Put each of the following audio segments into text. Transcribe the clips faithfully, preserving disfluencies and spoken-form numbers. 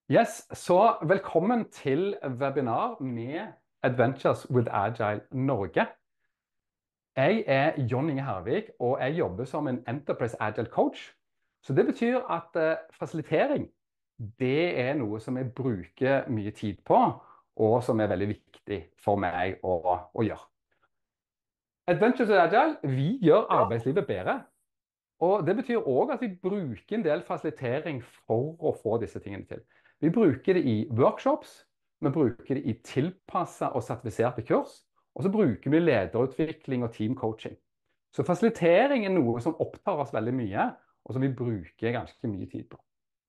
Yes, så velkommen til webinar med Adventures with Agile Norge. Jeg er John Inge Hervik, og jeg jobber som en Enterprise Agile Coach. Så det betyr at eh, fasilitering, det er noe som jeg bruker mye tid på, og som er veldig viktig for meg å, å gjøre. Adventures with Agile, vi gjør arbeidslivet bedre. Og det betyr også at vi bruker en del fasilitering for å få disse tingene til. Vi bruker det i workshops, vi bruker det i tilpasset og sertifiserte kurs, og så bruker vi lederutvikling og teamcoaching. Så fasilitering er noe som opptar oss veldig mye, og som vi bruker ganske mye tid på.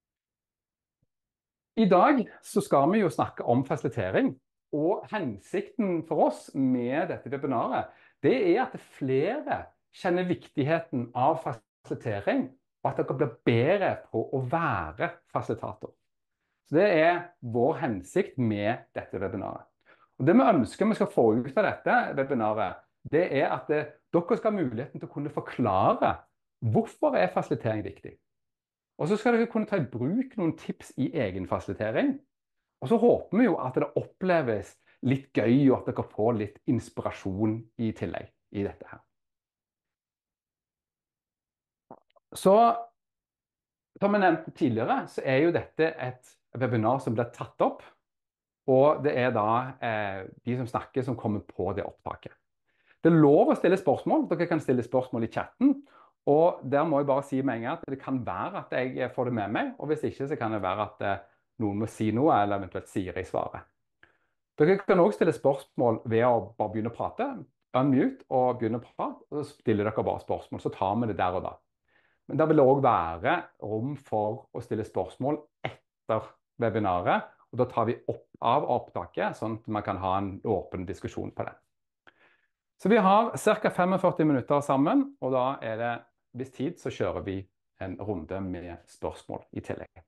I dag så skal vi jo snakke om fasilitering, og hensikten for oss med dette webinaret, det er at flere kjenner viktigheten av fasilitering, og at dere blir bedre på å være fasilitator. Så det er vår hensikt med dette webinaret. Og det vi ønsker vi skal få ut av dette webinaret, det er at det, dere skal ha muligheten til å kunne forklare hvorfor er fasilitering viktig. Og så skal dere kunne ta i bruk noen tips i egen fasilitering. Og så håper vi jo at det oppleves litt gøy, og at dere får litt inspirasjon i tillegg i dette her. Så, som jeg nevnte tidligere, så er jo dette et webinar som blir tatt opp, og det er da eh, de som snakker som kommer på det opptaket. Det er lov å stille spørsmål. Dere kan stille spørsmål i chatten, og der må jeg bare si med en gang at det kan være at jeg får det med meg, og hvis ikke så kan det være at eh, noen må si noe, eller eventuelt sier i svaret. Dere kan også stille spørsmål ved å bare begynne å prate, unmute og begynne å prate, og så stiller dere bare spørsmål, så tar vi det der og da. Men det vil også være rom for å stille spørsmål etter webinaret, og da tar vi opp av opptaket, sånn at man kan ha en åpen diskusjon på det. Så vi har ca. førtifem minutter sammen, og da er det, hvis tid, så kjører vi en runde med spørsmål i tillegg.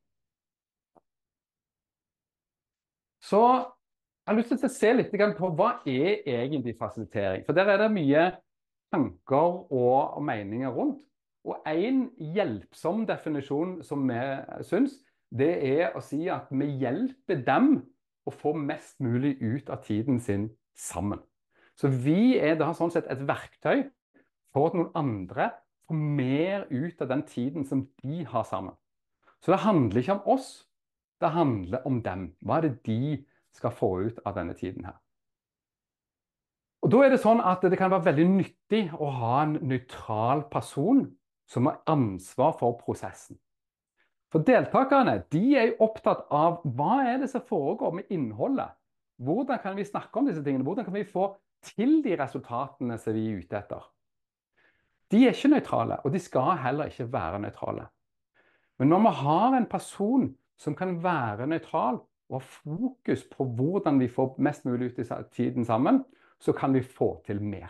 Så jeg har lyst til å se litt på hva er egentlig fasilitering, for der er det mye tanker og meninger rundt. Og en hjelpsom definisjon som vi synes, det er å si at vi hjelper dem å få mest mulig ut av tiden sin sammen. Så vi er da sånn sett et verktøy for at noen andre får mer ut av den tiden som de har sammen. Så det handler ikke om oss, det handler om dem. Hva er det de skal få ut av denne tiden her? Og da er det sånn at det kan være veldig nyttig å ha en nøytral person som har ansvar for prosessen. For deltakerne, de er jo opptatt av hva er det som foregår med innholdet. Hvordan kan vi snakke om disse tingene? Hvordan kan vi få til de resultatene som vi er ute etter? De er ikke nøytrale, og de skal heller ikke være nøytrale. Men når vi har en person som kan være nøytral, og ha fokus på hvordan vi får mest mulig ut i tiden sammen, så kan vi få til mer.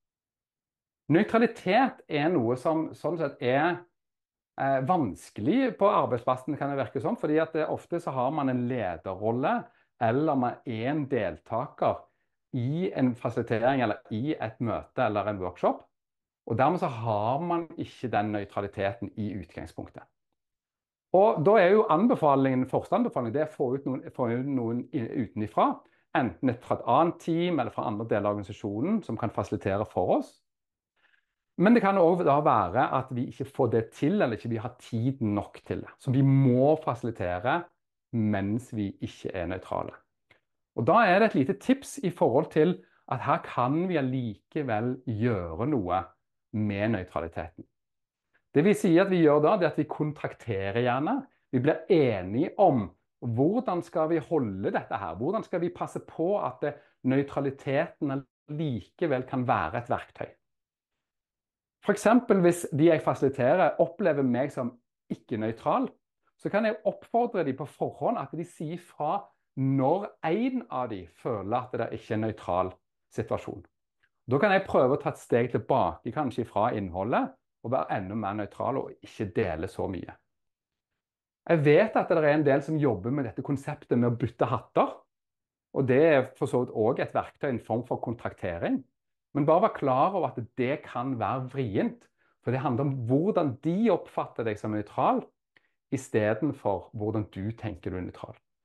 Nøytralitet er noe som sånn sett er eh, vanskelig på arbeidsplassen, kan det virke som, fordi at det, ofte så har man en lederrolle, eller man er en deltaker i en fasilitering, eller i et møte, eller en workshop, og dermed så har man ikke den nøytraliteten i utgangspunktet. Og da er jo anbefalingen, første anbefaling, det er å få ut noen, få ut noen utenifra, enten fra et annet team, eller fra andre deler av organisasjonen, som kan fasilitere for oss. Men det kan også da være at vi ikke får det til, eller ikke vi har tid nok til det. Så vi må fasilitere mens vi ikke er nøytrale. Og da er det et lite tips i forhold til at her kan vi allikevel gjøre noe med nøytraliteten. Det vi sier at vi gjør da, det er at vi kontrakterer gjerne. Vi blir enige om hvordan skal vi holde dette her? Hvordan skal vi passe på at nøytraliteten likevel kan være et verktøy? For eksempel hvis de jeg fasiliterer opplever meg som ikke-nøytral, så kan jeg oppfordre de på forhånd at de sier fra når en av de føler at det ikke er en nøytral situasjon. Da kan jeg prøve å ta et steg tilbake, kanskje fra innholdet, og være enda mer nøytral og ikke dele så mye. Jeg vet at det er en del som jobber med dette konseptet med å bytte hatter, og det er for så vidt også et verktøy, en form for kontraktering. Men bare vær klar over at det kan være vrient, for det handler om hvordan de oppfatter deg som nøytral, i stedet for hvordan du tenker du er nøytral.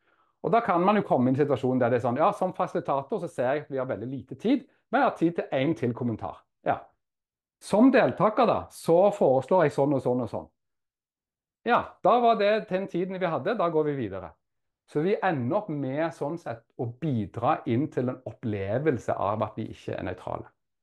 Og da kan man jo komme i en situasjon der det er sånn, ja, som fasilitator så ser jeg at vi har veldig lite tid, men jeg har tid til en til kommentar. Ja. Som deltaker da, så foreslår jeg sånn og sånn og sånn. Ja, da var det den tiden vi hadde, da går vi videre. Så vi ender opp med sånn sett å bidra inn til en opplevelse av at vi ikke er nøytrale.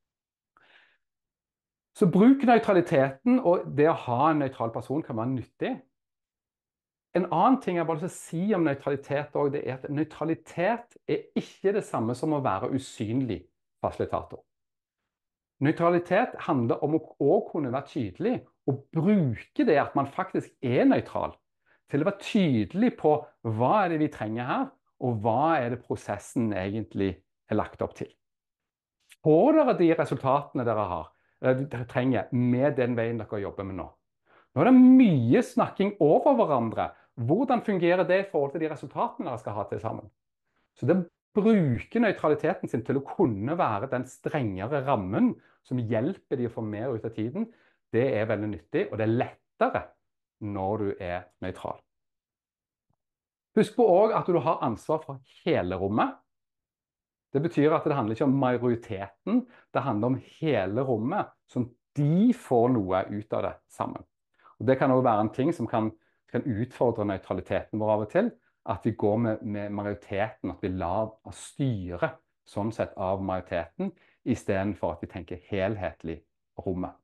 Så bruk nøytraliteten, og det å ha en nøytral person kan være nyttig. En annen ting jeg bare vil si om nøytralitet også, det er at nøytralitet er ikke det samme som å være usynlig fasilitator. Nøytralitet handler om å også kunne være tydelig og bruke det at man faktisk er nøytral, til å være tydelig på hva er det vi trenger her, og hva er det prosessen egentlig er lagt opp til. Får dere de resultatene dere har, eller dere trenger med den veien dere jobber med nå? Nå er det mye snakking over hverandre. Hvordan fungerer det i forhold til de resultatene dere skal ha til sammen? Så det bruke nøytraliteten sin til å kunne være den strengere rammen som hjelper de å få mer ut av tiden, det er veldig nyttig, og det er lettere når du er nøytral. Husk på også at du har ansvar for hele rommet. Det betyr at det handler ikke om majoriteten, det handler om hele rommet, som de får noe ut av det sammen. Og det kan også være en ting som kan, kan utfordre nøytraliteten vår av og til, at vi går med, med majoriteten, at vi lar oss styre sånn sett av majoriteten, i stedet for at vi tenker helhetlig rommet.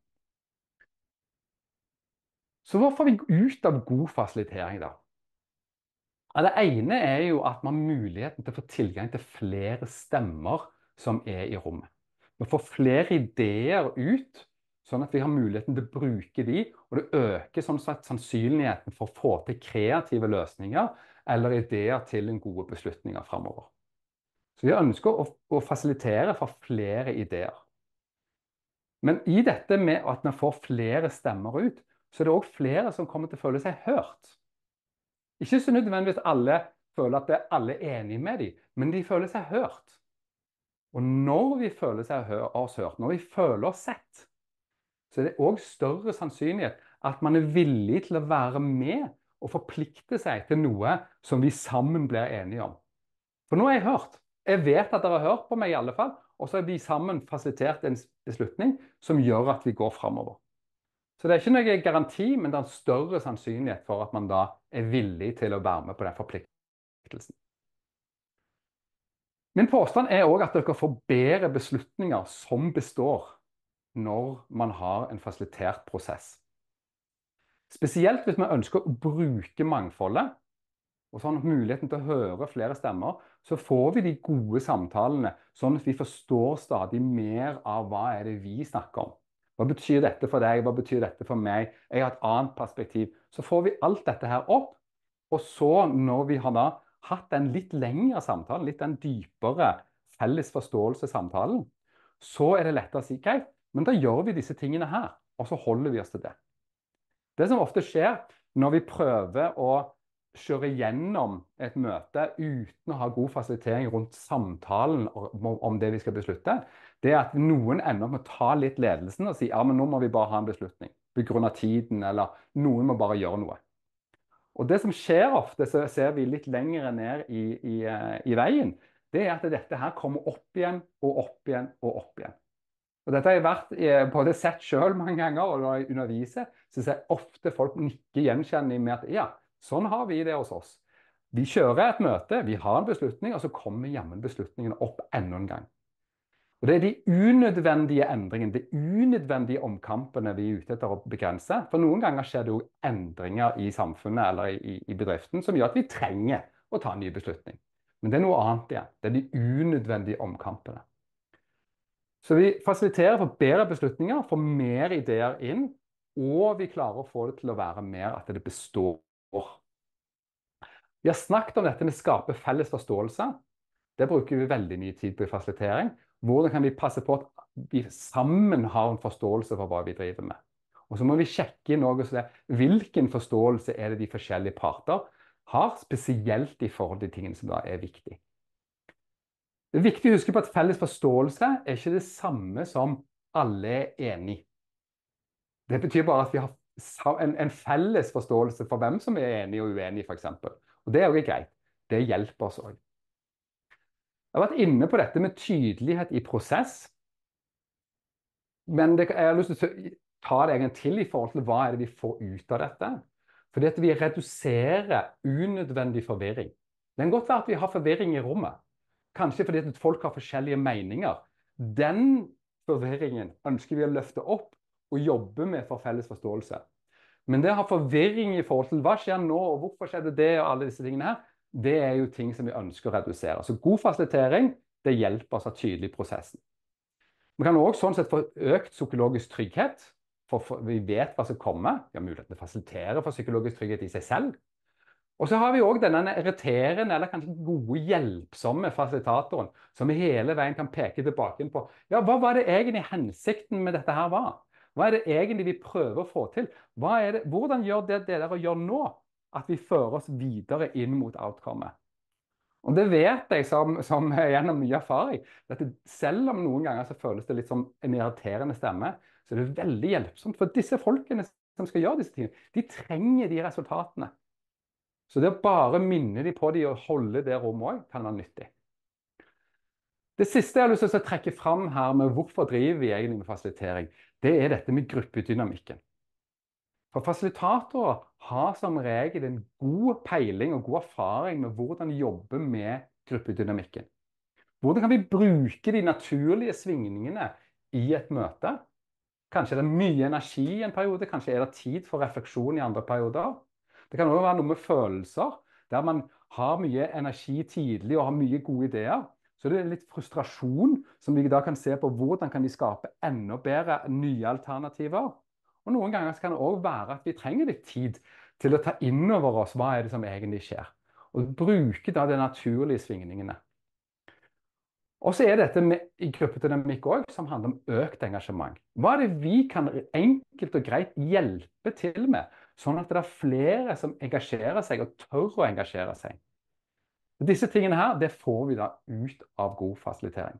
Så hva får vi ut av god fasilitering da? Det ene er jo at man har muligheten til å få tilgang til flere stemmer som er i rommet. Vi får flere ideer ut, sånn at vi har muligheten til å bruke de, og det øker sånn sett sannsynligheten for å få til kreative løsninger eller ideer til en gode beslutninger fremover. Så vi ønsker å, å fasilitere for flere ideer. Men i dette med at vi får flere stemmer ut, så er det også flere som kommer til å føle seg hørt. Ikke så nødvendigvis alle føler at alle er enige med dem, men de føler seg hørt. Og når vi føler seg oss hørt, når vi føler oss sett, så er det også større sannsynlighet at man er villig til å være med og forplikte seg til noe som vi sammen blir enige om. For nå er jeg hørt. Jeg vet at dere har hørt på meg i alle fall, og så har vi sammen fasilitert en beslutning som gjør at vi går fremover. Så det er ikke noe garanti, men det er en større sannsynlighet for at man da er villig til å være med på den forpliktelsen. Min påstand er også at dere får bedre beslutninger som består når man har en fasilitert prosess. Spesielt hvis man ønsker å bruke mangfoldet, og sånn muligheten til å høre flere stemmer, så får vi de gode samtalene, sånn at vi forstår stadig mer av hva er det vi snakker om. Hva betyr dette for deg? Hva betyr dette for meg? Jeg har et annet perspektiv. Så får vi alt dette her opp, og så når vi har da hatt en litt lengre samtale, litt en dypere felles forståelse-samtalen, så er det lettere å si, greit, men da gjør vi disse tingene her, og så holder vi oss til det. Det som ofte skjer når vi prøver å kjøre gjennom et møte uten å ha god fasilitering rundt samtalen om det vi skal beslutte, det er at noen ender opp med å ta litt ledelsen og si, ja, men nå må vi bare ha en beslutning, på grunn av tiden, eller noen må bare gjøre noe. Og det som skjer ofte, så ser vi litt lenger ned i, i, i veien, det er at dette her kommer opp igjen, og opp igjen, og opp igjen. Og dette har jeg vært, både sett selv mange ganger, og når jeg underviser, så ser jeg ofte folk nikke gjenkjennende med at, ja, sånn har vi det hos oss. Vi kjører et møte, vi har en beslutning, og så kommer jammen beslutningene opp enda en gang. Og det er de unødvendige endringene, de unødvendige omkampene vi er ute etter å begrense. For noen ganger skjer det jo endringer i samfunnet eller i, i bedriften som gjør at vi trenger å ta en ny beslutning. Men det er noe annet igjen. Det er de unødvendige omkampene. Så vi fasiliterer for bedre beslutninger, for mer ideer inn, og vi klarer å få det til å være mer at det består. Vi har snakket om dette med å skape felles forståelse. Det bruker vi veldig mye tid på i fasilitering. Hvordan kan vi passe på at vi sammen har en forståelse for hva vi driver med? Og så må vi sjekke inn også det. Hvilken forståelse er det de forskjellige parter har, spesielt i forhold til tingene som da er viktig. Det er viktig å huske på at felles forståelse er ikke det samme som alle er enige. Det betyr bare at vi har en, en felles forståelse for hvem som er enige og uenige, for eksempel. Og det er jo greit. det hjelper oss også. Jeg har vært inne på dette med tydelighet i prosess, men det, jeg har lyst til å ta det en gang til i forhold til hva er det vi får ut av dette. Fordi at vi reduserer unødvendig forvirring. Det kan godt være at vi har forvirring i rommet. Kanskje fordi at folk har forskjellige meninger. Den forvirringen ønsker vi å løfte opp og jobbe med for felles forståelse. Men det å ha forvirring i forhold til hva skjer nå, og hvorfor skjedde det, og alle disse tingene her, det er jo ting som vi ønsker å redusere. Så god fasilitering, det hjelper oss å ha tydelig prosessen. Vi kan også sånn sett få økt psykologisk trygghet, for vi vet hva som kommer. Vi har muligheten til å fasilitere for psykologisk trygghet i seg selv. Og så har vi også denne irriterende, eller kanskje gode, hjelpsomme fasilitatoren, som vi hele veien kan peke tilbake på. Ja, hva var det egentlig hensikten med dette her var? Hva er det egentlig vi prøver å få til? Hva er det, hvordan gjør det det dere gjør nå, at vi fører oss videre inn mot outcomet? Og det vet jeg som, som gjennom mye erfaring, at selv om noen ganger så føles det litt som en irriterende stemme, så er det veldig hjelpsomt. For disse folkene som skal gjøre disse tingene, de trenger de resultatene. Så det å bare minne de på de og holde det rommet også, kan være nyttig. Det siste jeg har lyst til å trekke fram her med hvorfor driver vi egentlig med fasilitering, det er dette med gruppedynamikken. For fasilitatorer har som regel en god peiling og god erfaring med hvordan jobbe med gruppedynamikken. Hvordan kan vi bruke de naturlige svingningene i et møte? Kanskje er det mye energi i en periode, kanskje er det tid for refleksjon i andre perioder. Det kan også være noe med følelser, der man har mye energi tidlig og har mye gode ideer. Så det er litt frustrasjon som vi da kan se på hvordan kan vi skape enda bedre nye alternativer. Og noen ganger kan det også være at vi trenger litt tid til å ta inn over oss hva er det som egentlig skjer. Og bruke da de naturlige svingningene. Og så er dette med i gruppedynamikk også, som handler om økt engasjement. Hva er det vi kan enkelt og greit hjelpe til med, sånn at det er flere som engasjerer seg og tør å engasjere seg? Disse tingene her, det får vi da ut av god fasilitering.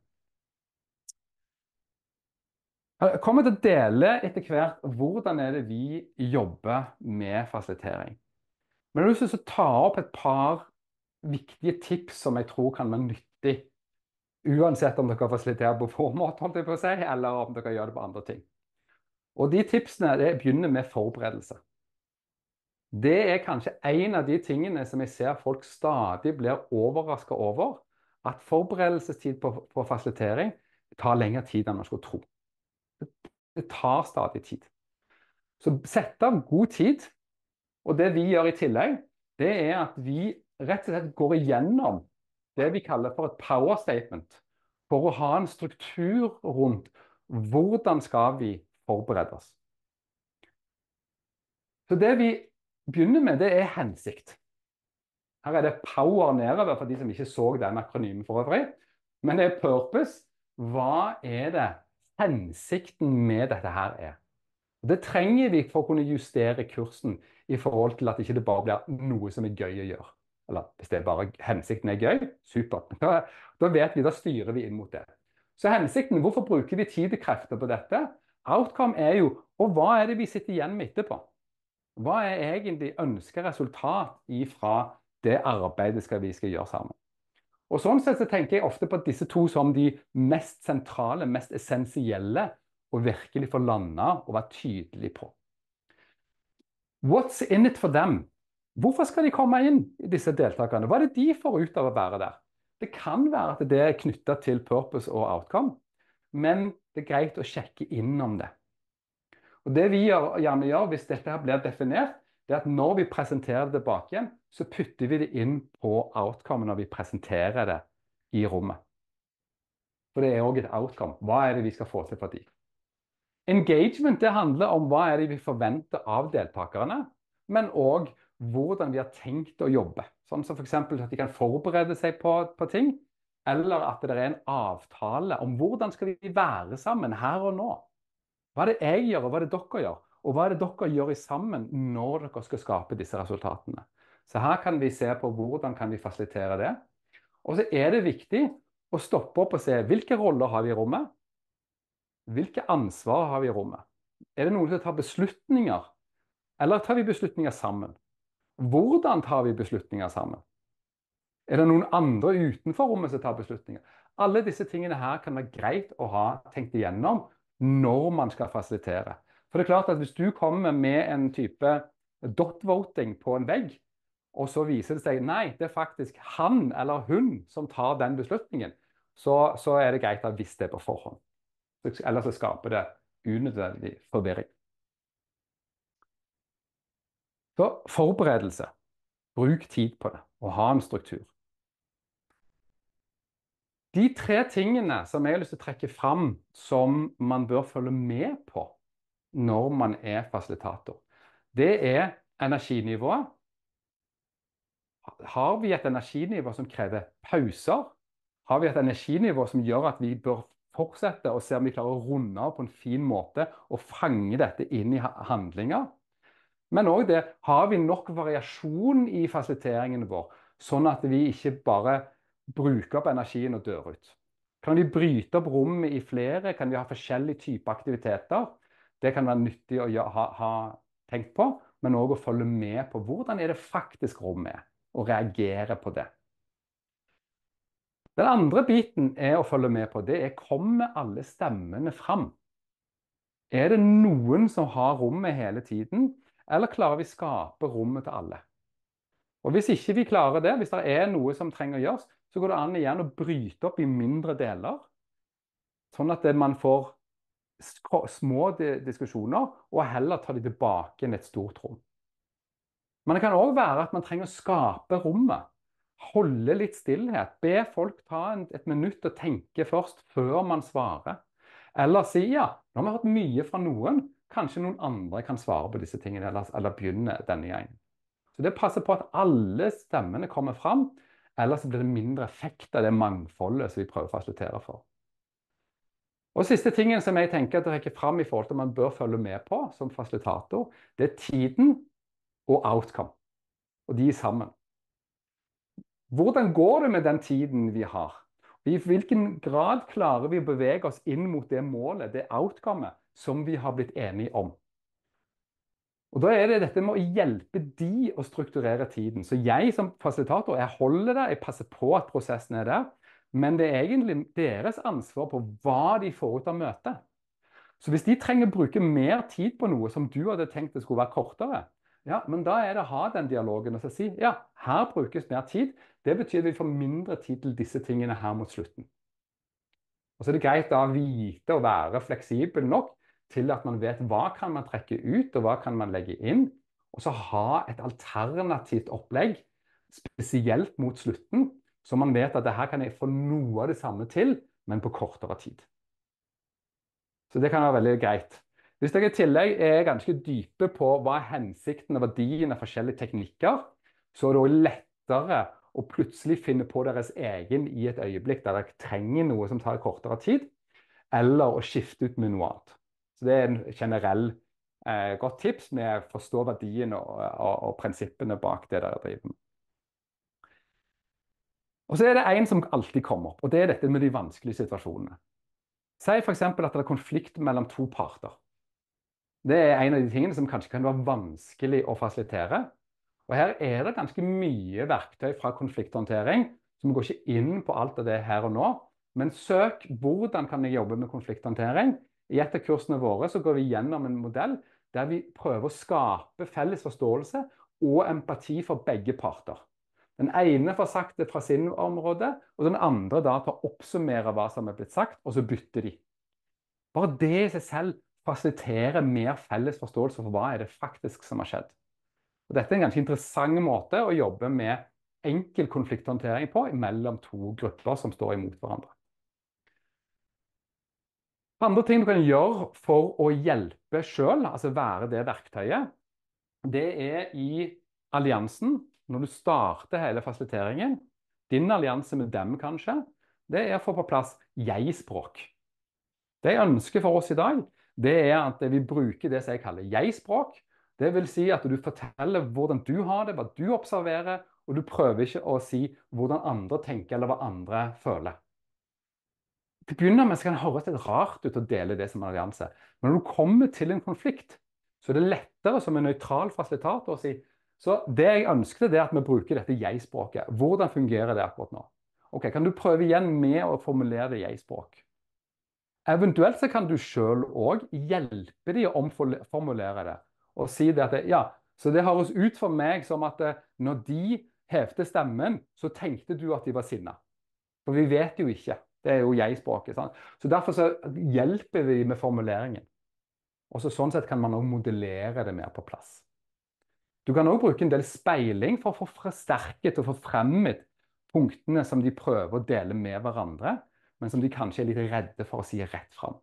Jeg kommer til å dele etter hvert hvordan er det vi jobber med fasilitering. Men jeg har lyst til å ta opp et par viktige tips som jeg tror kan være nyttig, uansett om dere fasiliterer på formål, holdt jeg på å si, eller om dere gjør det på andre ting. Og de tipsene det begynner med forberedelse. Det er kanskje en av de tingene som jeg ser folk stadig blir overrasket over, at forberedelsestid på, på fasilitering tar lengre tid enn man skulle tro. Det tar stadig tid. Så sett av god tid, og det vi gjør i tillegg, det er at vi rett og slett går igjennom det vi kaller for et power statement, for å ha en struktur rundt hvordan skal vi forberede oss. Så det vi begynner med, det er hensikt. Her er det power nedover for de som ikke så den akronymen for øvrig. Men det er purpose. Hva er det hensikten med dette her er? Det trenger vi for å kunne justere kursen i forhold til at ikke det bare blir noe som er gøy å gjøre. Eller hvis det er bare hensikten er gøy, supert. Da, da vet vi, da styrer vi inn mot det. Så hensikten, hvorfor bruker vi tid og krefter på dette? Outcome er jo, og hva er det vi sitter igjen med etterpå? Hva er egentlig ønsket resultat ifra det arbeidet skal vi skal gjøre sammen? Og sånn sett så tenker jeg ofte på disse to som de mest sentrale, mest essensielle, og virkelig få landa og være tydelig på. What's in it for them? Hvorfor skal de komme inn, disse deltakerne? Hva er det de får ut av å være der? Det kan være at det er knyttet til purpose og outcome, men det er greit å sjekke innom det. Og det vi gjør, gjerne gjør hvis dette her blir definert, det er at når vi presenterer det tilbake igjen, så putter vi det inn på outcome når vi presenterer det i rommet. For det er også et outcome. Hva er det vi skal få til for de? Engagement, det handler om hva er det vi forventer av deltakerne, men også hvordan vi har tenkt å jobbe. Sånn som for eksempel at de kan forberede seg på, på ting, eller at det er en avtale om hvordan skal vi være sammen her og nå. Hva er det jeg gjør, og hva er det dere gjør? Og hva er det dere gjør sammen når dere skal skape disse resultatene? Så her kan vi se på hvordan kan vi fasilitere det. Og så er det viktig å stoppe opp og se hvilke roller har vi i rommet? Hvilke ansvar har vi i rommet? Er det noen som tar beslutninger? Eller tar vi beslutninger sammen? Hvordan tar vi beslutninger sammen? Er det noen andre utenfor rommet som tar beslutninger? Alle disse tingene her kan være greit å ha tenkt igjennom når man skal fasilitere. For det er klart at hvis du kommer med en type dot-voting på en vegg, og så viser det seg nei, det er faktisk han eller hun som tar den beslutningen, så, så er det greit å ha visst det på forhånd. Ellers så skaper det unødvendig forvirring. Så forberedelse. Bruk tid på det, og ha en struktur. De tre tingene som jeg har lyst til å trekke fram som man bør følge med på når man er fasilitator, det er energinivået. Har vi et energinivå som krever pauser? Har vi et energinivå som gjør at vi bør fortsette og se om vi klarer å runde av på en fin måte og fange dette inn i handlinger? Men også det, har vi nok variasjon i fasiliteringen vår, sånn at vi ikke bare bruker opp energien og dør ut? Kan vi bryte opp rommet i flere? Kan vi ha forskjellige typer aktiviteter? Det kan være nyttig å ha, ha tenkt på, men også å følge med på hvordan er det faktisk rommet er, og reagere på det. Den andre biten er å følge med på, det er, kommer alle stemmene fram? Er det noen som har rommet hele tiden, eller klarer vi å skape rommet til alle? Og hvis ikke vi klarer det, hvis det er noe som trenger å gjøres, så går det an igjen å bryte opp i mindre deler, sånn at man får små diskusjoner, og heller ta de tilbake i et stort rom. Men det kan også være at man trenger å skape rommet, holde litt stillhet, be folk ta et minutt og tenke først før man svarer. Eller si, ja, nå har vi hørt mye fra noen, kanskje noen andre kan svare på disse tingene, eller, eller begynne denne gangen. Så det passer på at alle stemmene kommer fram, ellers blir det mindre effekt av det mangfoldet som vi prøver å fasilitere for. Og siste tingen som jeg tenker at det rekker fram i forhold til man bør følge med på som fasilitator, det er tiden og outcome. Og de er sammen. Hvordan går det med den tiden vi har? I hvilken grad klarer vi å bevege oss inn mot det målet, det outcomet, som vi har blitt enige om? Og da er det dette med å hjelpe de å strukturere tiden. Så jeg som fasilitator, jeg holder det, jeg passer på at prosessen er der, men det er egentlig deres ansvar på hva de får ut av møtet. Så hvis de trenger å bruke mer tid på noe som du hadde tenkt det skulle være kortere, ja, men da er det å ha den dialogen og så si, ja, her brukes mer tid. Det betyr at vi får mindre tid til disse tingene her mot slutten. Og så er det greit da å vite og være fleksibel nok til at man vet hva kan man trekke ut, og hva kan man legge inn, og så ha et alternativt opplegg, spesielt mot slutten, så man vet at det her kan jeg få noe av det samme til, men på kortere tid. Så det kan være veldig greit. Hvis dere i tillegg er ganske dype på hva er hensikten og verdien av forskjellige teknikker, så er det også lettere å plutselig finne på deres egen i et øyeblikk der dere trenger noe som tar kortere tid, eller å skifte ut med noe annet. Så det er en generell eh, godt tips med å forstå verdien og, og, og prinsippene bak det dere driver med. Og så er det en som alltid kommer opp, og det er dette med de vanskelige situasjonene. Si for eksempel at det er konflikt mellom to parter. Det er en av de tingene som kanskje kan være vanskelig å fasilitere. Og her er det ganske mye verktøy fra konflikthåndtering, som går ikke inn på alt av det her og nå. Men søk hvordan kan jeg jobbe med konflikthåndtering. I et av kursene våre så går vi gjennom en modell der vi prøver å skape felles forståelse og empati for begge parter. Den ene får sagt det fra sin område, og den andre da tar oppsummere hva som er blitt sagt, og så bytter de. Bare det i seg selv fasiliterer mer felles forståelse for hva er det faktisk som har skjedd. Og dette er en ganske interessant måte å jobbe med enkel konflikthåndtering på mellom to grupper som står imot hverandre. Andre ting du kan gjøre for å hjelpe selv, altså være det verktøyet, det er i alliansen, når du starter hele fasiliteringen, din allianse med dem kanskje, det er å få på plass jeg-språk. Det jeg ønsker for oss i dag, det er at vi bruker det som jeg kaller jeg-språk. Det vil si at du forteller hvordan du har det, hva du observerer, og du prøver ikke å si hvordan andre tenker eller hva andre føler. Til å begynne med så kan det høres litt rart ut å dele det som en allianse. Men når du kommer til en konflikt, så er det lettere som en nøytral fasilitator å si, Så det jeg ønsket det er at vi bruker dette jeg-språket. Hvordan fungerer det akkurat nå? Ok, kan du prøve igjen med å formulere det jeg-språk? Eventuelt så kan du selv også hjelpe de å omformulere det, og si det at det, ja, så det høres ut for meg som at eh, når de hevte stemmen, så tenkte du at de var sinna. For vi vet jo ikke. Det er jo jeg-språket. Sant? Så derfor så hjelper vi med formuleringen. Og så sånn sett kan man også modellere det mer på plass. Du kan også bruke en del speiling for å få forsterket og forfremmet punktene som de prøver å dele med hverandre, men som de kanskje er litt redde for å si rett fram.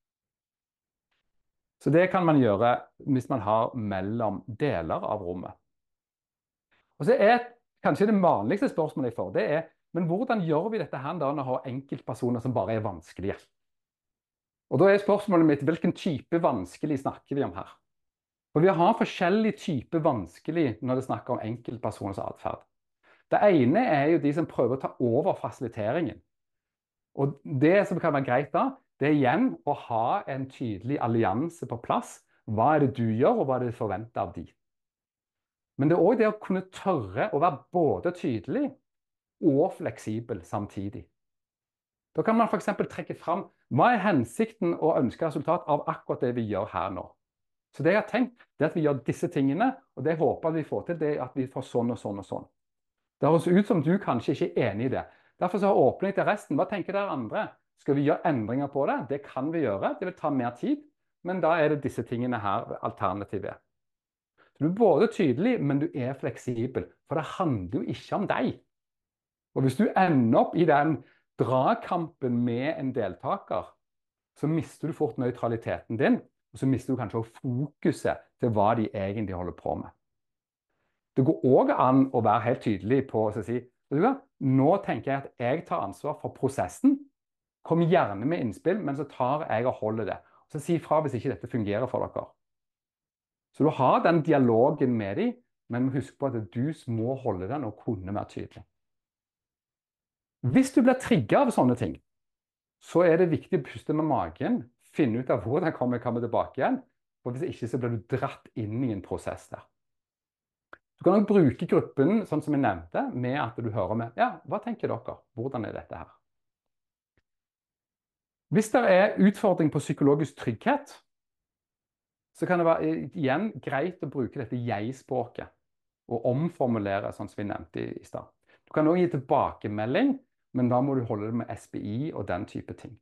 Så det kan man gjøre hvis man har mellom deler av rommet. Og så er kanskje det vanligste spørsmålet jeg får, det er, men hvordan gjør vi dette her da når vi har enkeltpersoner som bare er vanskelige? Og da er spørsmålet mitt, hvilken type vanskelig snakker vi om her? For vi har forskjellige typer vanskelig når det snakker om enkeltpersoners atferd. Det ene er jo de som prøver å ta over fasiliteringen. Og det som kan være greit da, det er igjen å ha en tydelig allianse på plass. Hva er det du gjør, og hva er det du forventer av de? Men det er også det å kunne tørre å være både tydelig og fleksibel samtidig. Da kan man for eksempel trekke fram, hva er hensikten og ønsket resultat av akkurat det vi gjør her nå? Så det jeg har tenkt, det er at vi gjør disse tingene, og det jeg håper at vi får til, det er at vi får sånn og sånn og sånn. Det høres ut som du kanskje ikke er enig i det. Derfor så har jeg åpnet til resten. Hva tenker dere andre? Skal vi gjøre endringer på det? Det kan vi gjøre. Det vil ta mer tid, men da er det disse tingene her alternativet. Så du er både tydelig, men du er fleksibel, for det handler jo ikke om deg. Og hvis du ender opp i den dragkampen med en deltaker, så mister du fort nøytraliteten din, og så mister du kanskje også fokuset til hva de egentlig holder på med. Det går også an å være helt tydelig på å si, nå tenker jeg at jeg tar ansvar for prosessen, kom gjerne med innspill, men så tar jeg og holder det. Så si fra hvis ikke dette fungerer for dere. Så du har den dialogen med dem, men husk på at du må holde den og kunne være tydelig. Hvis du blir trigget av sånne ting, så er det viktig å puste med magen, finne ut av hvordan kommer jeg kommer tilbake igjen, og hvis ikke så blir du dratt inn i en prosess der. Du kan også bruke gruppen, sånn som jeg nevnte, med at du hører med, ja, hva tenker dere? Hvordan er dette her? Hvis det er utfordring på psykologisk trygghet, så kan det være igjen greit å bruke dette jeg-språket og omformulere, sånn som vi nevnte i stad. Du kan også gi tilbakemelding, men da må du holde det med S B I og den type ting.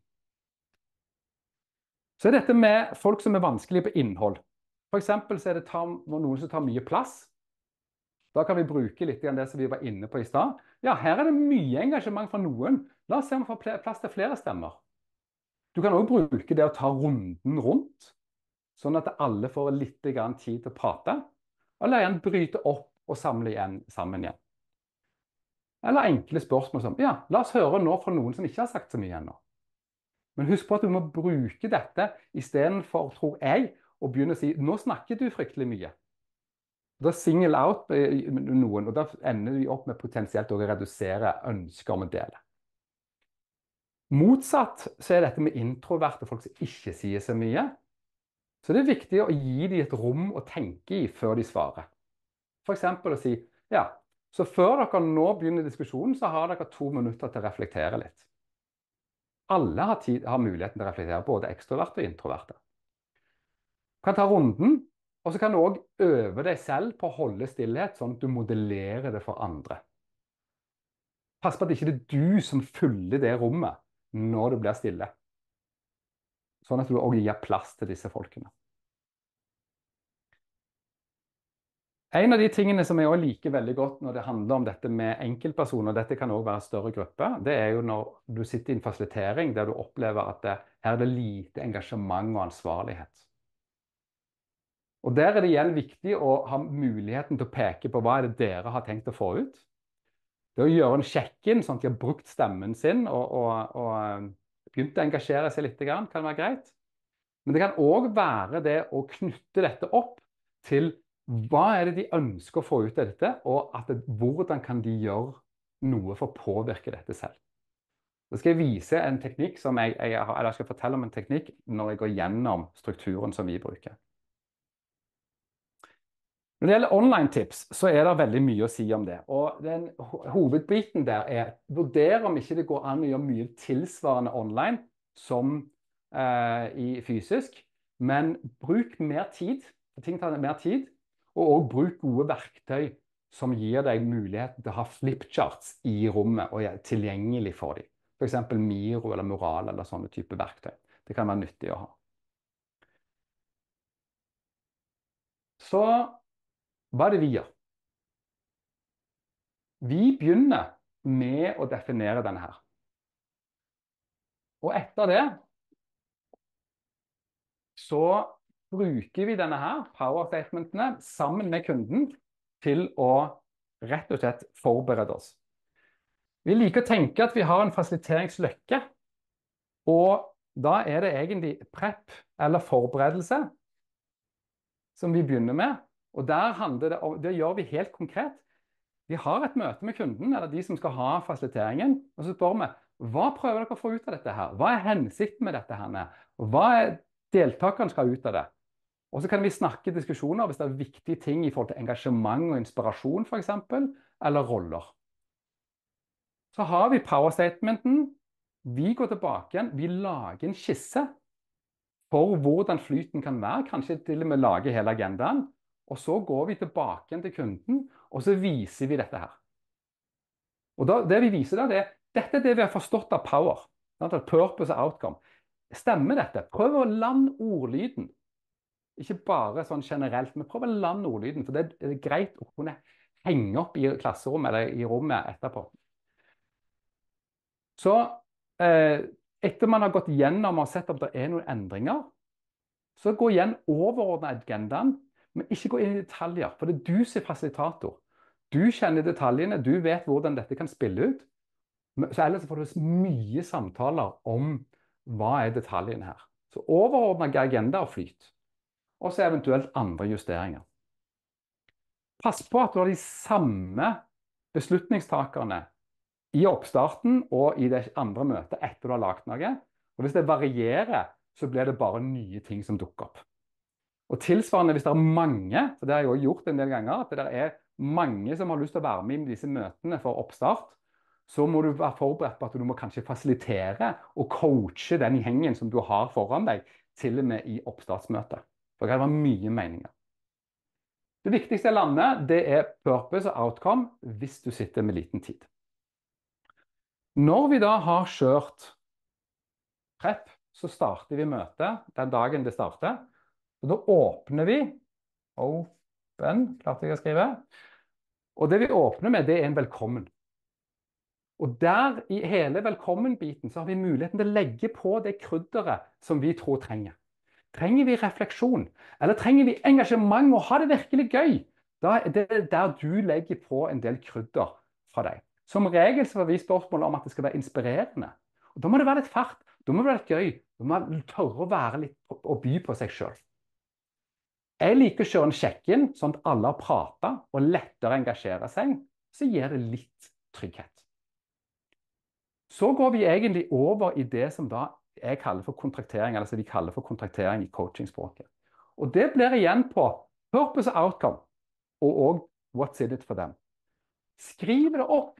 Så er dette med folk som er vanskelige på innhold. For eksempel så er det noen som tar mye plass. Da kan vi bruke litt av det som vi var inne på i stad. Ja, her er det mye engasjement fra noen. La oss se om vi får plass til flere stemmer. Du kan også bruke det å ta runden rundt, sånn at alle får litt tid til å prate, eller igjen bryte opp og samle igjen sammen igjen. Eller enkle spørsmål som, ja, la oss høre nå fra noen som ikke har sagt så mye ennå. Men husk på at du må bruke dette i stedet for, tror jeg, å begynne å si, nå snakker du fryktelig mye. Da single out noen, og da ender vi opp med potensielt å redusere ønsker om å dele. Motsatt så er dette med introverte folk som ikke sier så mye. Så det er viktig å gi dem et rom å tenke i før de svarer. For eksempel å si, ja, så før dere nå begynner diskusjonen, så har dere to minutter til å reflektere litt. Alle har, tid, har muligheten til å reflektere, både ekstroverte og introverte. Du kan ta runden, og så kan du også øve deg selv på å holde stillhet, sånn at du modellerer det for andre. Pass på at det ikke er du som fyller det rommet når det blir stille. Sånn at du også gir plass til disse folkene. En av de tingene som jeg også liker veldig godt når det handler om dette med enkeltpersoner, dette kan også være større grupper, det er jo når du sitter i en fasilitering der du opplever at det, her er det lite engasjement og ansvarlighet. Og der er det igjen viktig å ha muligheten til å peke på hva er det dere har tenkt å få ut. Det å gjøre en check-in, sånn at de har brukt stemmen sin og, og, og begynt å engasjere seg litt, kan være greit. Men det kan også være det å knytte dette opp til hva er det de ønsker å få ut av dette, og at det, hvordan kan de gjøre noe for å påvirke dette selv. Da skal jeg vise en teknikk som jeg, jeg har, eller jeg skal fortelle om en teknikk når jeg går gjennom strukturen som vi bruker. Når det gjelder online-tips, så er det veldig mye å si om det. Og den ho- hovedbiten der er vurdere om ikke det går an å gjøre mye tilsvarende online som eh, i fysisk, men bruk mer tid, for ting tar mer tid, og også bruk gode verktøy som gir deg muligheten til å ha flipcharts i rommet og er tilgjengelig for dem. For eksempel Miro eller Mural eller sånne type verktøy. Det kan være nyttig å ha. Så hva er det vi gjør? Vi begynner med å definere denne her. Og etter det så bruker vi denne her, power statementene, sammen med kunden til å rett og slett forberede oss. Vi liker å tenke at vi har en fasiliteringsløkke, og da er det egentlig prep eller forberedelse som vi begynner med. Og der handler det om, det gjør vi helt konkret. Vi har et møte med kunden, eller de som skal ha fasiliteringen, og så spør vi, hva prøver dere å få ut av dette her? Hva er hensikten med dette her? Hva er deltakerne skal ut av det? Og så kan vi snakke diskusjoner hvis det er viktige ting i forhold til engasjement og inspirasjon, for eksempel, eller roller. Så har vi power statementen. Vi går tilbake igjen. Vi lager en skisse for hvordan flyten kan være. Kanskje til og med lage hele agendaen. Og så går vi tilbake igjen til kunden, og så viser vi dette her. Og da, det vi viser da, det er, dette er det vi har forstått av power. Purpose og outcome. Stemmer dette? Prøv å lande ordlyden. Ikke bare sånn generelt, men prøv å lande ordlyden, for det er greit å kunne henge opp i klasserommet eller i rommet etterpå. Så eh, etter man har gått gjennom og sett om det er noen endringer, så gå igjen overordnet agendaen, men ikke gå inn i detaljer, for det er du som er fasilitator. Du kjenner detaljene, du vet hvordan dette kan spille ut. Så ellers får du mye samtaler om hva er detaljene her. Så overordnet agenda og flyt. Og så eventuelt andre justeringer. Pass på at du har de samme beslutningstakerne i oppstarten og i det andre møtet etter du har lagt noe. Og hvis det varierer, så blir det bare nye ting som dukker opp. Og tilsvarende hvis det er mange, for det har jeg også gjort en del ganger, at det er mange som har lyst til å være med i disse møtene for oppstart, så må du være forberedt på at du må kanskje fasilitere og coache den gjengen som du har foran deg, til og med i oppstartsmøtet. For det kan være mye meninger. Det viktigste jeg lander, det er purpose og outcome hvis du sitter med liten tid. Når vi da har kjørt prep, så starter vi møtet den dagen det starter. Og da åpner vi, open, klarte jeg å skrive, og det vi åpner med, det er en velkommen. Og der i hele velkommen-biten så har vi muligheten til å legge på det krydderet som vi tror trenger. Trenger vi refleksjon? Eller trenger vi engasjement og ha det virkelig gøy? Da er det der du legger på en del krydder fra deg. Som regel så får vi spørsmål om at det skal være inspirerende. Og da må det være litt fart, da må det være litt gøy, da må man tørre å være litt og by på seg selv. Jeg liker å kjøre en check-in, sånn at alle har pratet og lettere engasjerer seg, så gir det litt trygghet. Så går vi egentlig over i det som da jeg kaller for kontraktering, eller som vi kaller for kontraktering i coachingspråket. Og det blir igjen på purpose og outcome, og også what's in it for them. Skriv det opp.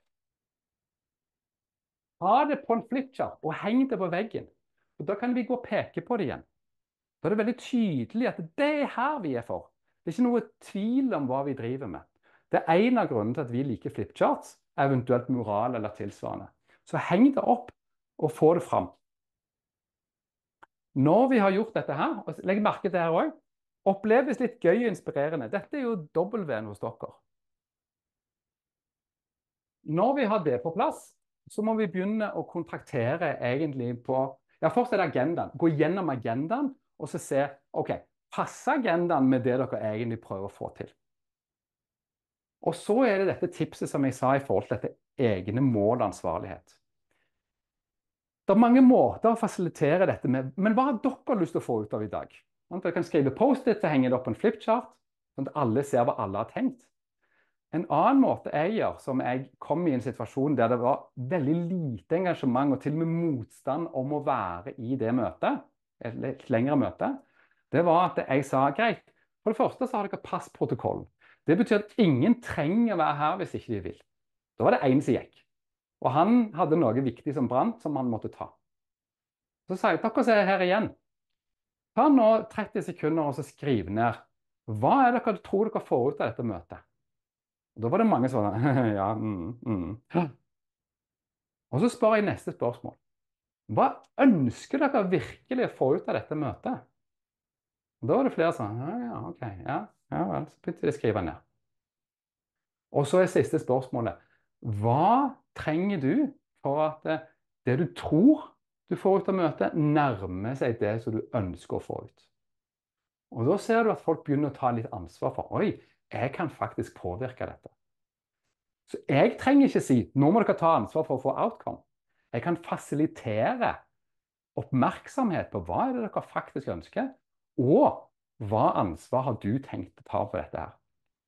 Ha det på en flipchart, og heng det på veggen. Og da kan vi gå og peke på det igjen. Da er det veldig tydelig at det er her vi er for. Det er ikke noe tvil om hva vi driver med. Det er en av grunnene til at vi liker flipcharts, eventuelt mural eller tilsvarende. Så heng det opp og få det fram. Når vi har gjort dette her, og legg merke til det her også, oppleves litt gøy og inspirerende. Dette er jo W-en hos dere. Når vi har det på plass, så må vi begynne å kontraktere egentlig på, ja først er det agendaen. Gå gjennom agendaen, og så se, ok, passer agendaen med det dere egentlig prøver å få til? Og så er det dette tipset som jeg sa i forhold til dette egne målansvarlighet. Det er mange måter å fasilitere dette med, men hva har dere lyst til å få ut av i dag? Dere kan skrive post-it til henge det opp på en flipchart, sånn at alle ser hva alle har tenkt. En annen måte jeg gjør, som jeg kom i en situasjon der det var veldig lite engasjement og til og med motstand om å være i det møtet, et litt lengre møte, det var at jeg sa, greit, for det første så har dere passprotokollen. Det betyr at ingen trenger å være her hvis ikke de vil. Da var det en som gikk. Og han hadde noe viktig som brant, som han måtte ta. Så sa jeg, dere som er her igjen, ta nå tretti sekunder og så skriv ned. Hva er det dere tror dere får ut av dette møtet? Og da var det mange som var ja, mm, mm. Og så spør jeg neste spørsmål. Hva ønsker dere virkelig å få ut av dette møtet? Og da var det flere som ja, ja, ok, ja, ja vel, så begynte de å skrive ned. Og så er siste spørsmålet, hva trenger du for at det, det du tror du får ut av møtet, nærmer seg det som du ønsker å få ut? Og da ser du at folk begynner å ta litt ansvar for, oi, jeg kan faktisk påvirke dette. Så jeg trenger ikke si, nå må dere ta ansvar for å få outcome. Jeg kan fasilitere oppmerksomhet på hva er det dere faktisk ønsker, og hva ansvar har du tenkt å ta på dette her?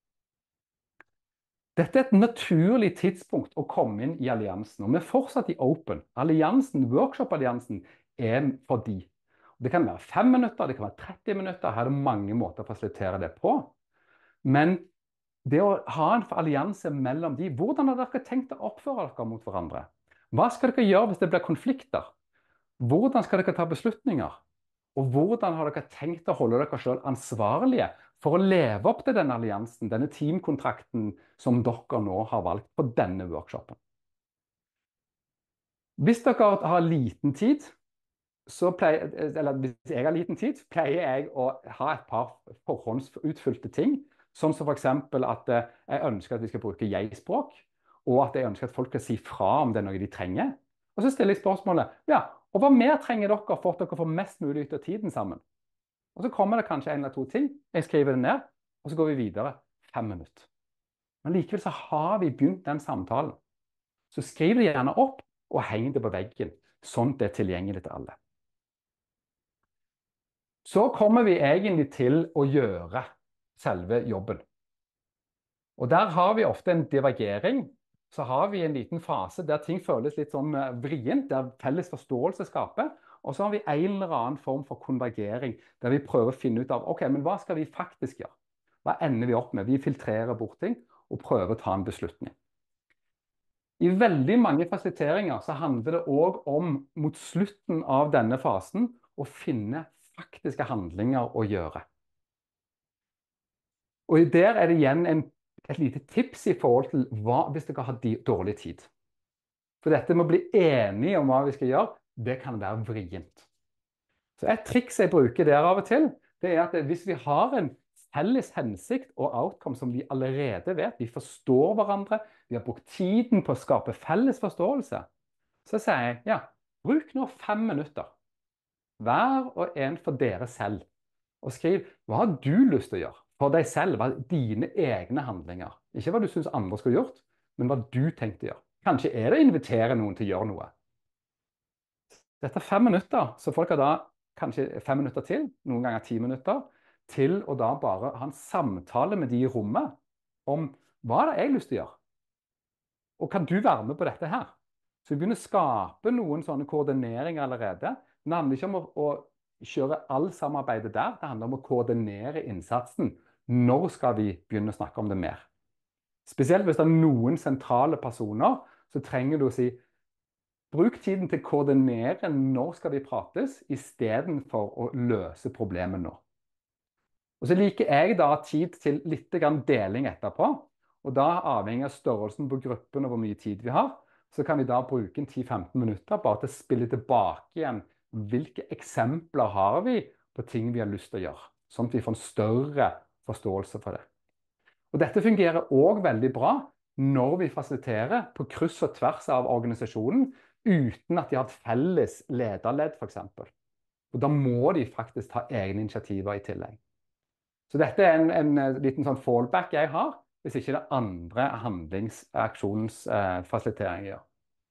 Dette er et naturlig tidspunkt å komme inn i alliansen, og vi er fortsatt i open. Alliansen, workshop-alliansen, er for de. Det kan være fem minutter, det kan være tretti minutter, her er det mange måter å fasilitere det på. Men det å ha en allianse mellom de, hvordan har dere tenkt å oppføre dere mot hverandre? Hva skal dere gjøre hvis det blir konflikter? Hvordan skal dere ta beslutninger? Og hvordan har dere tenkt å holde dere selv ansvarlige for å leve opp til denne alliansen, denne teamkontrakten som dere nå har valgt på denne workshopen? Hvis dere har liten tid, så pleier, eller hvis jeg har liten tid, pleier jeg å ha et par forhåndsutfylte ting, sånn som for eksempel at jeg ønsker at vi skal bruke jeg-språk, og at jeg ønsker at folk skal si fra om det er noe de trenger. Og så stiller jeg spørsmålet, ja, og hva mer trenger dere for at dere får mest mulig ut av tiden sammen? Og så kommer det kanskje en eller to ting, jeg skriver det ned, og så går vi videre fem minutter. Men likevel så har vi begynt den samtalen. Så skriv det gjerne opp og heng det på veggen, sånn det er tilgjengelig til alle. Så kommer vi egentlig til å gjøre selve jobben. Og der har vi ofte en divergering, så har vi en liten fase der ting føles litt sånn vrient, der felles forståelse skaper, og så har vi en eller annen form for konvergering, der vi prøver å finne ut av, ok, men hva skal vi faktisk gjøre? Hva ender vi opp med? Vi filtrerer bort ting og prøver å ta en beslutning. I veldig mange fasiliteringer så handler det også om, mot slutten av denne fasen, å finne faktiske handlinger å gjøre. Og der er det igjen en et lite tips i forhold til hva hvis dere har dårlig tid. For dette med å bli enige om hva vi skal gjøre, det kan være vrient. Så et triks jeg bruker der av og til, det er at hvis vi har en felles hensikt og outcome som vi allerede vet, vi forstår hverandre, vi har brukt tiden på å skape felles forståelse, så sier jeg, ja, bruk nå fem minutter. Hver og en for dere selv. Og skriv, hva har du lyst til å gjøre? For deg selv, hva er dine egne handlinger? Ikke hva du synes andre skulle gjort, men hva du tenkte å gjøre. Kanskje er det å invitere noen til å gjøre noe. Dette er fem minutter, så folk har da kanskje fem minutter til, noen ganger ti minutter, til å da bare ha en samtale med de i rommet om hva er det jeg har lyst til å gjøre? Og kan du være med på dette her? Så vi begynner å skape noen sånne koordineringer allerede. Det handler ikke om å, å kjøre all samarbeidet der, det handler om å koordinere innsatsen. Når skal vi begynne å snakke om det mer? Spesielt hvis det er noen sentrale personer, så trenger du å si, bruk tiden til å koordinere når skal vi prates, i stedet for å løse problemet nå. Og så liker jeg da tid til litt grann deling etterpå, og da avhengig av størrelsen på gruppen og hvor mye tid vi har, så kan vi da bruke en ti til femten minutter bare til å spille tilbake igjen hvilke eksempler har vi på ting vi har lyst til å gjøre, sånn at vi får en større forståelse for det. Og dette fungerer også veldig bra når vi fasiliterer på kryss og tvers av organisasjonen, uten at de har et felles lederledd for eksempel. Og da må de faktisk ta egne initiativer i tillegg. Så dette er en, en liten sånn fallback jeg har, hvis ikke det andre handlingsaksjonsfasilitering gjør.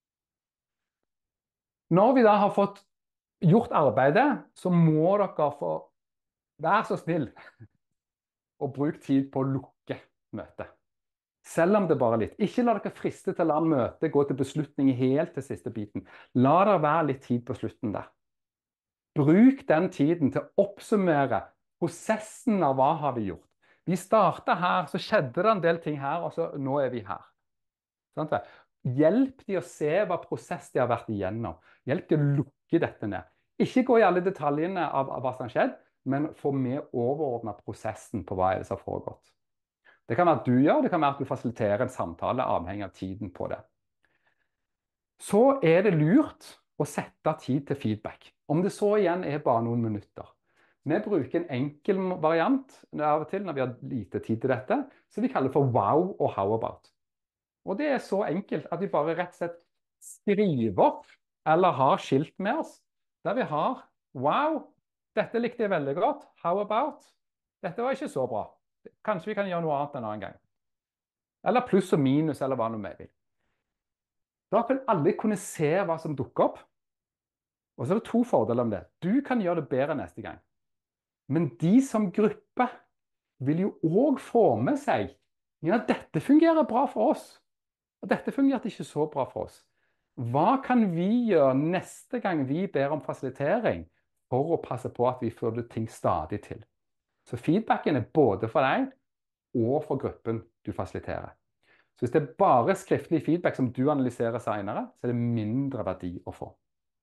Når vi da har fått gjort arbeidet, så må dere få være så snill og bruke tid på å lukke møtet. Selv om det bare er litt. Ikke la dere friste til å la møtet gå til beslutning helt til siste biten. La det være litt tid på slutten der. Bruk den tiden til å oppsummere prosessen av hva har vi gjort. Vi startet her, så skjedde det en del ting her, og så nå er vi her. Sant det? Hjelp de å se hva prosess de har vært igjennom. Hjelp de å lukke dette ned. Ikke gå i alle detaljene av, av hva som har skjedd, men få med overordna prosessen på hva er det som har foregått. Det kan være at du gjør, det kan være at du fasiliterer en samtale avhengig av tiden på det. Så er det lurt å sette tid til feedback. Om det så igjen er bare noen minutter. Vi bruker en enkel variant av og til når vi har lite tid til dette, som vi kaller for wow og how about. Og det er så enkelt at vi bare rett og slett skriver opp eller har skilt med oss, der vi har wow, dette likte jeg veldig godt, how about, dette var ikke så bra. Kanskje vi kan gjøre noe annet en annen gang. Eller pluss og minus, eller hva noe vi vil. Da vil alle kunne se hva som dukker opp. Og så er det to fordeler om det. Du kan gjøre det bedre neste gang. Men de som gruppe vil jo også få med seg, ja, dette fungerer bra for oss. Og dette fungerte ikke så bra for oss. Hva kan vi gjøre neste gang vi ber om fasilitering for å passe på at vi får ting stadig til? Så feedbacken er både for deg og for gruppen du fasiliterer. Så hvis det er bare skriftlig feedback som du analyserer senere, så er det mindre verdi å få.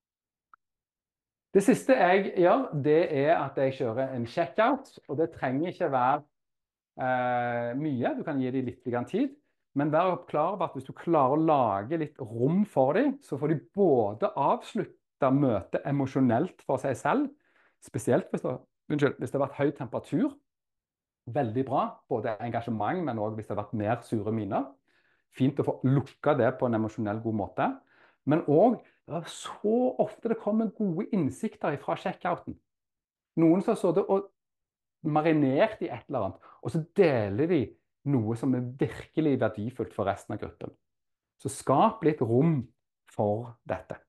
Det siste jeg gjør, det er at jeg kjører en checkout, og det trenger ikke være eh, mye. Du kan gi dem litt tid, men vær klar over at hvis du klarer å lage litt rom for dem, så får de både avslutta møtet emosjonelt for seg selv, spesielt hvis det, unnskyld, hvis det har vært høy temperatur. Veldig bra, både engasjement, men også hvis det har vært mer sure miner. Fint å få lukka det på en emosjonell god måte. Men også, det er så ofte det kommer gode innsikter fra checkouten. Noen som har sittet og marinert i et eller annet, og så deler de noe som er virkelig verdifullt for resten av gruppen. Så skap litt rom for dette.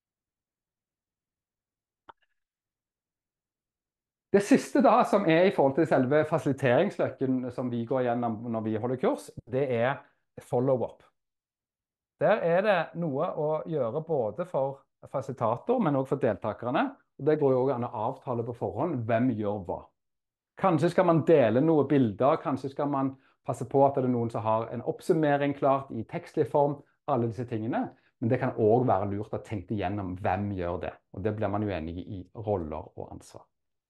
Det siste da som er i forhold til selve fasiliteringsløkken som vi går gjennom når vi holder kurs, det er follow-up. Der er det noe å gjøre både for fasilitator, men også for deltakerne. Og det går jo også an å avtale på forhånd hvem gjør hva. Kanskje skal man dele noen bilder, kanskje skal man passe på at det er noen som har en oppsummering klart i tekstlig form, alle disse tingene. Men det kan også være lurt å tenke igjennom hvem gjør det. Og det blir man jo enig i roller og ansvar.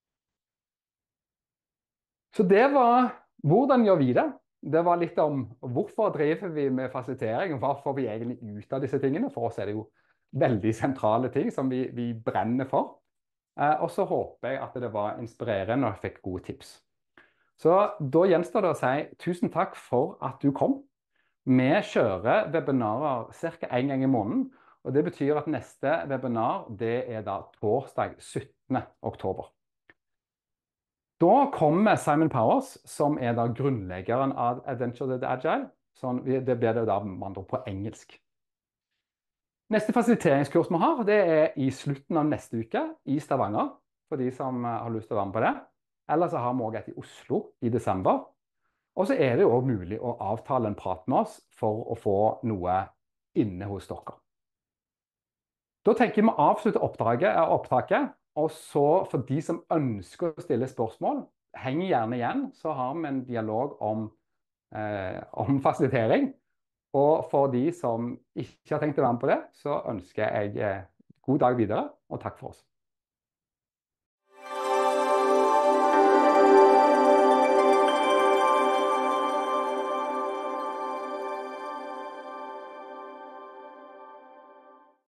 Så det var hvordan gjør vi det. Det var litt om hvorfor driver vi med fasilitering, og hva får vi egentlig ut av disse tingene. For oss er det jo veldig sentrale ting som vi, vi brenner for. Eh, og så håper jeg at det var inspirerende og jeg fikk gode tips. Så da gjenstår det å si tusen takk for at du kom. Vi kjører webinarer ca. en gang i måneden, og det betyr at neste webinar det er da torsdag syttende oktober. Da kommer Simon Powers, som er da grunnleggeren av Adventure the Agile. Sånn, det blir det da man på engelsk. Neste fasiliteringskurs vi har, det er i slutten av neste uke i Stavanger, for de som har lyst til å være med på det. Eller så har vi også et i Oslo i desember. Og så er det jo også mulig å avtale en prat med oss for å få noe inne hos dere. Da tenker vi å avslutte oppdraget, opptaket. Og så for de som ønsker å stille spørsmål, heng gjerne igjen, så har vi en dialog om, eh, om fasilitering. Og for de som ikke har tenkt å være med på det, så ønsker jeg eh, god dag videre, og takk for oss.